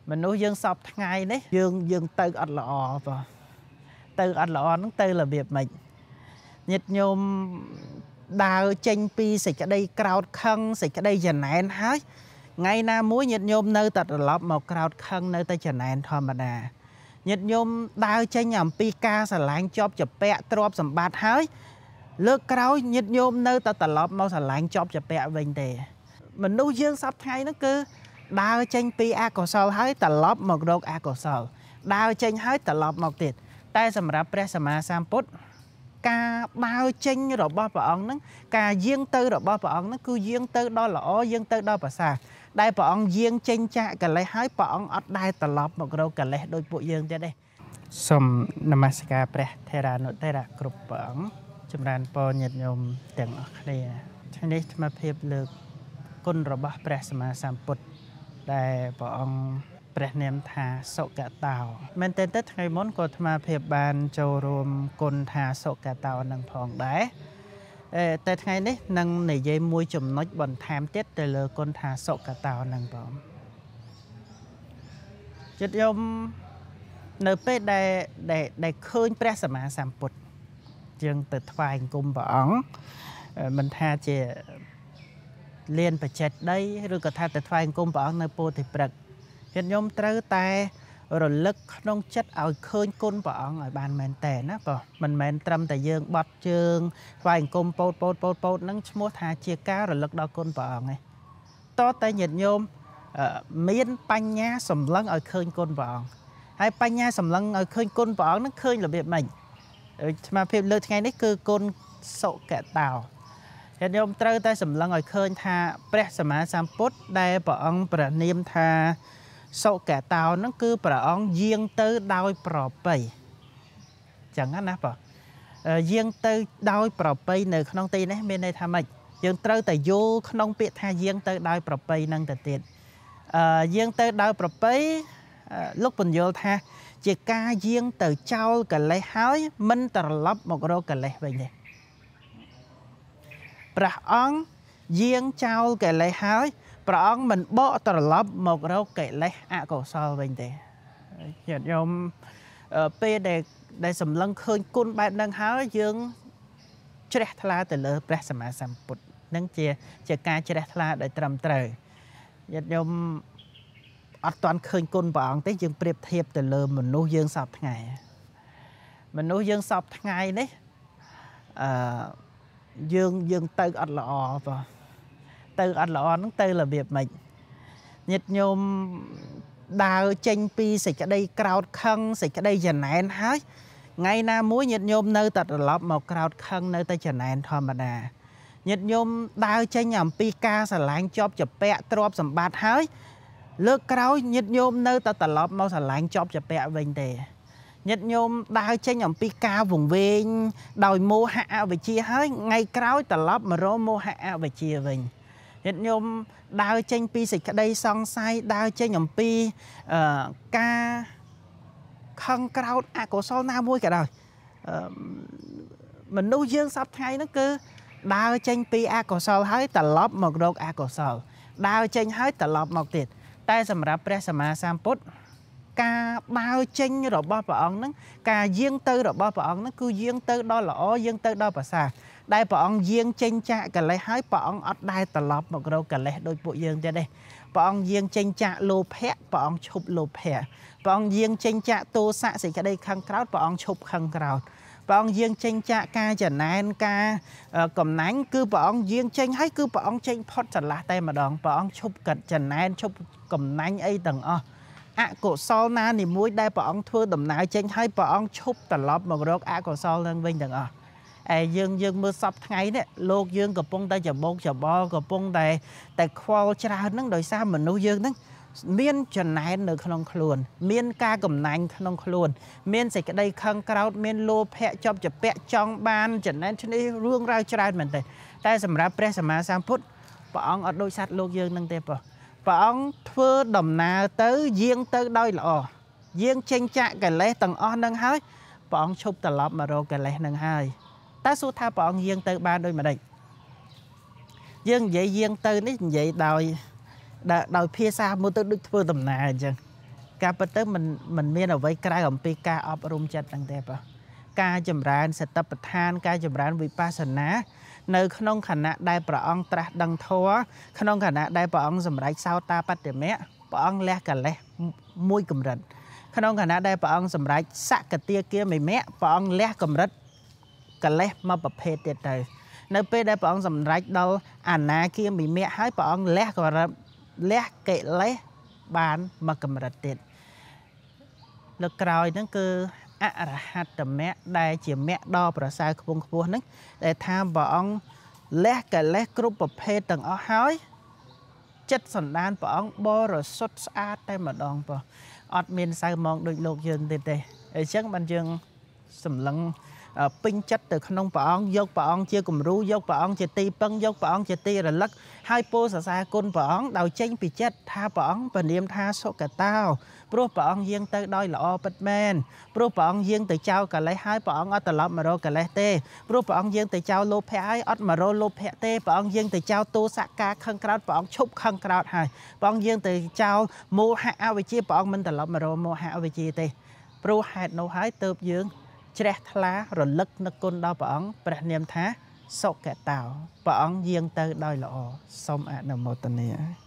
មនុស្សយើងសពថ្ងៃនេះយើងទៅអត់ល្អបងទៅអត់ល្អហ្នឹងទៅរបៀបម៉េចញាតិញោមដើរចេញពីសេចក្តីក្រោធខឹងសេចក្តីចំណែនហើយថ្ងៃណាមួយញាតិញោមនៅតែត្រឡប់មកក្រោធខឹងនៅតែចំណែនធម្មតាញាតិញោមដើរចេញអំពីការស្រឡាញ់ជាប់ជាពាក់ទ្រព្យសម្បត្តិហើយលើកក្រោយញាតិញោមនៅតែត្រឡប់មកស្រឡាញ់ជាប់ជាពាក់វិញទេមនុស្សយើងសពថ្ងៃហ្នឹងគឺដើរចេញពីអកុសលហើយត្រឡប់មករកអកុសលដើរចេញហើយត្រឡប់មកទៀតតែសម្រាប់ព្រះសម្មាសម្ពុទ្ធការដើរចេញរបស់ព្រះអង្គហ្នឹងការយាងទៅរបស់ព្រះអង្គហ្នឹងគឺយាងទៅដល់ល្អយាងទៅដល់ប្រសើរដែលព្រះអង្គយាងចេញចាកកិលេសហើយព្រះអង្គអត់ដែលត្រឡប់មករកកិលេសដោយពួកយើងទៀតទេសូមនមស្ការព្រះថេរានុថេរៈគ្រប់ព្រះអង្គចម្រើនពរញាតិញោមទាំងអស់គ្នាថ្ងៃនេះអាត្មាភាពលើកគុណរបស់ព្រះសម្មាសម្ពុទ្ធដែលព្រះអង្គព្រះនាមថាសុគតោមែនតើថ្ងៃមុនក៏អាត្មាភាពបានចូលរួមគុណថាសុគតោនឹងផងដែរតែថ្ងៃនេះនឹងនិយាយមួយចំណុចបន្ថែមទៀតទៅលើគុណថាសុគតោនឹងបងចិត្តយមនៅពេលដែលឃើញព្រះសម្មាសម្ពុទ្ធយើងទៅថ្វាយអង្គមព្រះអង្គមិនថាជាលៀនបច្ចេកដីឬក៏ថាទៅថ្វាយអង្គមព្រះអង្គនៅពោធិព្រឹក្សញាតិញោមត្រូវតែរលឹកក្នុងចិត្តឲ្យឃើញគុណព្រះអង្គឲ្យបានមែនតើណាបងមិនមែនត្រឹមតែយើងបត់ជើងថ្វាយអង្គមពោតហ្នឹងឈ្មោះថាជាការរលឹកដល់គុណព្រះអង្គឯងតតែញាតិញោមមានបញ្ញាសម្លឹងឲ្យឃើញគុណព្រះអង្គហើយបញ្ញាសម្លឹងឲ្យឃើញគុណព្រះអង្គហ្នឹងឃើញរបៀបម៉េចអាត្មាភាពលើថ្ងៃនេះគឺគុណសុគតោញាតិញោមត្រូវតែសម្លឹងឲ្យឃើញថាព្រះសម្មាសម្ពុទ្ធដែលព្រះអង្គព្រះនាមថាសុគតោហ្នឹងគឺព្រះអង្គយាងទៅដោយប្រពៃចឹងណាបងយាងទៅដោយប្រពៃនៅក្នុងទីនេះមានន័យថាម៉េចយើងត្រូវតែយល់ក្នុងពាក្យថាយាងទៅដោយប្រពៃហ្នឹងទៅទៀតយាងទៅដោយប្រពៃលោកពន្យល់ថាជាការយាងទៅចោលកិលេសហើយមិនត្រឡប់មករកកិលេសវិញទេព្រះអង្គយាងចោលកិលេសហើយព្រះអង្គមិនបកត្រឡប់មករកកិលេសអកុសលវិញទេញាតិញោមពេលដែលសម្លឹងឃើញគុណបែបហ្នឹងហើយយើងជ្រះថ្លាទៅលើព្រះសម្មាសម្ពុទ្ធនឹងជាការជ្រះថ្លាដោយត្រឹមត្រូវញាតិញោមអត់ទាន់ឃើញគុណព្រះអង្គទេយើងប្រៀបធៀបទៅលើមនុស្សយើងសពថ្ងៃមនុស្សយើងសពថ្ងៃនេះយើងទៅអត់ល្អបងទៅអត់ល្អហ្នឹងទៅរបៀបម៉េចញាតិញោមដើរចេញពីសេចក្តីក្រោធខឹងសេចក្តីចំណែនហើយថ្ងៃណាមួយញាតិញោមនៅតែត្រឡប់មកក្រោធខឹងនៅតែចំណែនធម្មតាញាតិញោមដើរចេញអំពីការស្រឡាញ់ជាប់ជាពាក់ទ្រព្យសម្បត្តិហើយលើកក្រោយញាតិញោមនៅតែត្រឡប់មកស្រឡាញ់ជាប់ជាពាក់វិញទេញាតិញោមដើរចេញអំពីការវង្វេងដោយមោហៈអវិជ្ជាហើយថ្ងៃក្រោយត្រឡប់មករកមោហៈអវិជ្ជាវិញញាតិញោមដើរចេញពីសេចក្តីសង្ស័យដើរចេញអំពីការខឹងក្រោធអកុសលណាមួយក៏ដោយមនុស្សយើងសពថ្ងៃហ្នឹងគឺដើរចេញពីអកុសលហើយត្រឡប់មករកអកុសលដើរចេញហើយត្រឡប់មកទៀតតែសម្រាប់ព្រះសម្មាសម្ពុទ្ធការដើរចេញរបស់ព្រះអង្គហ្នឹងការយាងទៅរបស់ព្រះអង្គហ្នឹងគឺយាងទៅដល់ល្អយាងទៅដល់ប្រសើរដែលព្រះអង្គយាងចេញចាកកិលេសហើយព្រះអង្គអត់ដែលត្រឡប់មករកកិលេសដោយពួកយើងទៀតទេព្រះអង្គយាងចេញចាកលោភៈព្រះអង្គឈប់លោភៈព្រះអង្គយាងចេញចាកទោសៈសេចក្តីខឹងក្រោធព្រះអង្គឈប់ខឹងក្រោធព្រះអង្គយាងចេញចាកការចំណែនការកំណាញ់គឺព្រះអង្គយាងចេញហើយគឺព្រះអង្គចេញផុតចន្លោះតែម្ដងព្រះអង្គឈប់កាត់ចំណែនឈប់កំណាញ់អីទាំងអស់អកុសលណានីមួយដែលព្រះអង្គធ្វើដំណើរចេញហើយព្រះអង្គឈប់ត្រឡប់មករកអកុសលនឹងវិញទាំងអស់យើងមើលសពថ្ងៃនេះលោកយើងកំពុងតែច្បោកច្បល់កំពុងតែខ្វល់ច្រើនហ្នឹងដោយសារមនុស្សយើងហ្នឹងមានចំណែននៅក្នុងខ្លួនមានការកំណាញ់ក្នុងខ្លួនមានសេចក្តីខឹងក្រោធមានលោភៈជាប់ជាពាក់ចង់បានចំណែនឈ្នេះរឿងរ៉ាវច្រើនមែនទេតែសម្រាប់ព្រះសម្មាសម្ពុទ្ធព្រះអង្គអត់ដូចសត្វលោកយើងហ្នឹងទេព្រះអង្គធ្វើដំណើរទៅយាងទៅដោយល្អយាងចេញចាកកិលេសទាំងអស់ហ្នឹងហើយព្រះអង្គឈប់ត្រឡប់មករកកិលេសហ្នឹងហើយតែសួរថាព្រះអង្គយាងទៅបានដូចម្ដេចយើងនិយាយយាងទៅនេះនិយាយដោយភាសាមួយទៅដូចធ្វើដំណើរអញ្ចឹងការពិតទៅមិនមានអ្វីក្រៅអំពីការអប់រំចិត្តហ្នឹងទេបងការចម្រើនសតិប្បដ្ឋានការចម្រើនវិបស្សនានៅក្នុងខណៈដែលព្រះអង្គត្រាស់ដឹងធម៌ក្នុងខណៈដែលព្រះអង្គសម្រេចសោតាបត្តមៈព្រះអង្គលះកិលេសមួយកម្រិតក្នុងខណៈដែលព្រះអង្គសម្រេចសកតាគាមិមៈព្រះអង្គលះកម្រិតកិលេសមកប្រភេទទៀតទៅនៅពេលដែលព្រះអង្គសម្រេចដល់អនាគាមិមៈហើយព្រះអង្គលះកិលេសបានមកកម្រិតទៀតលើកក្រោយហ្នឹងគឺអរហត្តមគ្គដែលជាមគ្គដ៏ប្រសើរខ្ពង់ខ្ពស់ហ្នឹងដែលថាព្រះអង្គលះកិលេសគ្រប់ប្រភេទទាំងអស់ហើយចិត្តសន្តានព្រះអង្គបរិសុទ្ធស្អាតតែម្ដងបងអត់មានសៅមងដូចលោកយើងទៀតទេអញ្ចឹងបានយើងសម្លឹងពេញចិត្តទៅក្នុងព្រះអង្គយកព្រះអង្គជាគំរូយកព្រះអង្គជាទីពឹងយកព្រះអង្គជាទីរលឹកហើយពោលសរសើរគុណព្រះអង្គដោយចេញពីចិត្តថាព្រះអង្គព្រះនាមថាសុគតោព្រោះព្រះអង្គយាងទៅដោយល្អពិតមែនព្រោះព្រះអង្គយាងទៅចោលកិលេសហើយព្រះអង្គអត់ត្រឡប់មករកកិលេសទេព្រោះព្រះអង្គយាងទៅចោលលោភៈហើយអត់មករកលោភៈទេព្រះអង្គយាងទៅចោលទោសៈការខឹងក្រោធព្រះអង្គឈប់ខឹងក្រោធហើយព្រះអង្គយាងទៅចោលមោហៈអវិជ្ជាព្រះអង្គមិនត្រឡប់មករកមោហៈអវិជ្ជាទេព្រោះហេតុនោះហើយទើបយើងជ្រះថ្លារលឹកនឹកគុណដល់ព្រះអង្គព្រះនាមថាសុគតោព្រះអង្គយាងទៅដោយល្អសូមអនុមោទនា